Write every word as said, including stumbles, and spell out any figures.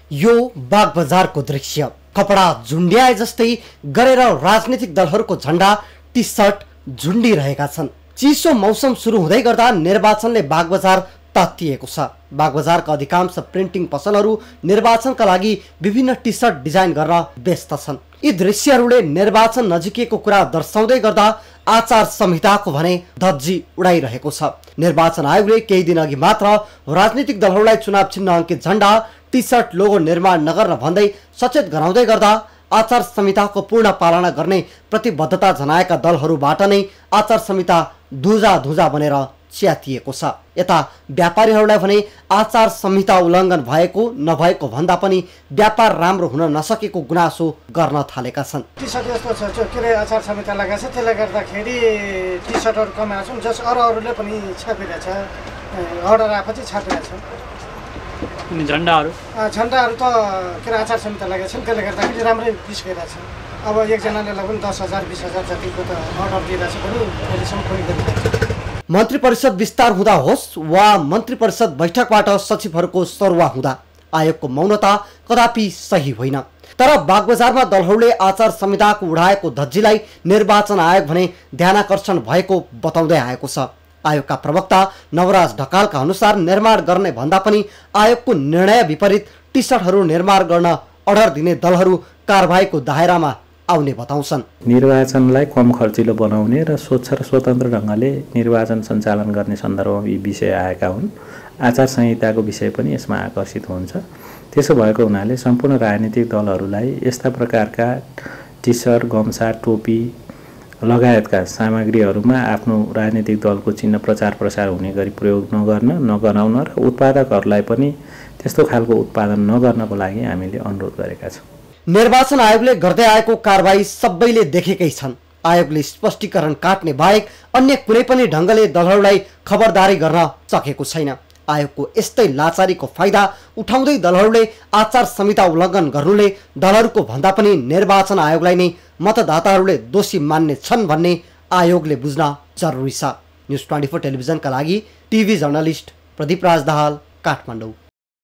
यो बागबजारको दृश्य कपडा झुन्ड्याए जस्तै गरेर राजनीतिक दलहरूको झण्डा टी सर्ट झुन्डिरहेका छन्। चिसो मौसम सुरु हुँदै गर्दा निर्वाचनले बागबजार तातिएको छ। बागबजारका अधिकांश प्रिन्टिङ पसलहरू निर्वाचनका लागि विभिन्न टी सर्ट डिजाइन गर्न व्यस्त छन्। यी दृश्यहरूले निर्वाचन नजिकिएको कुरा दर्शाउँदै गर्दा आचार संहिताको भने धज्जी उडाइरहेको छ। निर्वाचन आयोगले केही दिन अघि मात्र राजनीतिक दलहरूलाई चुनाव चिन्ह अङ्कित झण्डा टी सर्ट लोगो निर्माण नगर्न भन्दै सचेत गराउँदै गर्दा आचार संहिताको पूर्ण पालना गर्ने प्रतिबद्धता जनाएका दलहरूबाट नै आचार संहिता धुजा धुजा बनेर च्यातिएको छ। यता व्यापारीहरूलाई भने आचार संहिता उल्लङ्घन भएको नभएको भन्दा पनि व्यापार राम्रो हुन नसकेको गुनासो गर्न थालेका छन्। टी सर्ट यस्तो छ के अरे आचार संहिता लगाएको छ, त्यसले गर्दाखेरि टी सर्टहरू कमाएको छौँ, जस अरू अरूले पनि छापिरहेको छ, अर्डर आएपछि छापिरहेको छ। अनि झन्डाहरू झन्डाहरू त के अरे आचार संहिता लगाएको छन्, त्यसले गर्दाखेरि राम्रै पिस गइरहेको छ। अब एकजनाले लगभग दस हजार बिस हजार जतिको त अर्डर दिइरहेको छ पनि अहिलेसम्म खोइ गरिरहेको छ। मन्त्री परिषद विस्तार हुँदा होस् वा मन्त्री परिषद बैठकबाट सचिवहरूको सरुवा हुँदा आयोगको मौनता कदापि सही होइन। तर बागबजारमा दलहरूले आचार संहिताको उडाएको धज्जीलाई निर्वाचन आयोग भने ध्यानाकर्षण भएको बताउँदै आएको छ। आयोगका प्रवक्ता नवराज ढकालका अनुसार निर्माण गर्ने भन्दा पनि आयोगको निर्णय विपरीत टी सर्टहरू निर्माण गर्न अर्डर दिने दलहरू कारबाहीको दायरामा आउने बताउँछन्। निर्वाचनलाई कम खर्चिलो बनाउने र स्वच्छ र स्वतन्त्र ढङ्गले निर्वाचन सञ्चालन गर्ने सन्दर्भमा यी विषय आएका हुन्। आचार संहिताको विषय पनि यसमा आकर्षित हुन्छ। त्यसो भएको हुनाले सम्पूर्ण राजनीतिक दलहरूलाई यस्ता प्रकारका टी सर्ट, गम्छा, टोपी लगायतका सामग्रीहरूमा आफ्नो राजनीतिक दलको चिन्ह प्रचार प्रसार हुने गरी प्रयोग नगर्न नगराउन र उत्पादकहरूलाई पनि त्यस्तो खालको उत्पादन नगर्नको लागि हामीले अनुरोध गरेका छौँ। निर्वाचन आयोगले गर्दै आएको कारबाही सबैले देखेकै छन्। आयोगले स्पष्टीकरण काट्ने बाहेक अन्य कुनै पनि ढङ्गले दलहरूलाई खबरदारी गर्न सकेको छैन। आयोगको यस्तै लाचारीको फाइदा उठाउँदै दलहरूले आचार संहिता उल्लङ्घन गर्नुले दलहरूको भन्दा पनि निर्वाचन आयोगलाई नै मतदाताहरूले दोषी मान्ने छन् भन्ने आयोगले बुझ्न जरुरी छ। न्युज ट्वेन्टी फोर टेलिभिजनका लागि टिभी जर्नलिस्ट प्रदीप राज दाहाल, काठमाडौँ।